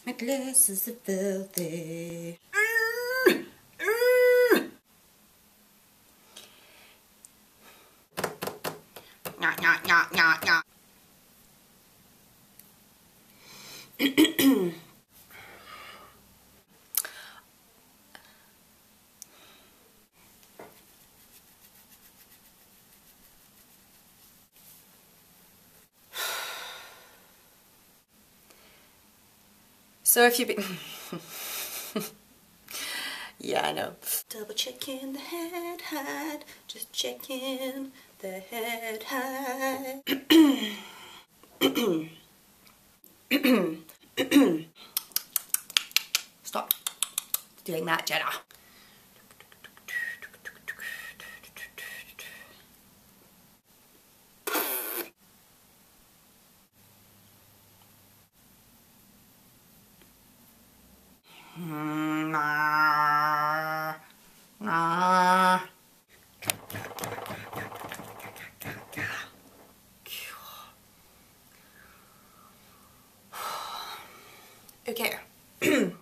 My glasses are filthy. Nyah, nyah, nyah, nyah, nyah. So if you be yeah, I know. Double checking the head height, just checking the head height. Stop doing that, Jenna. Okay.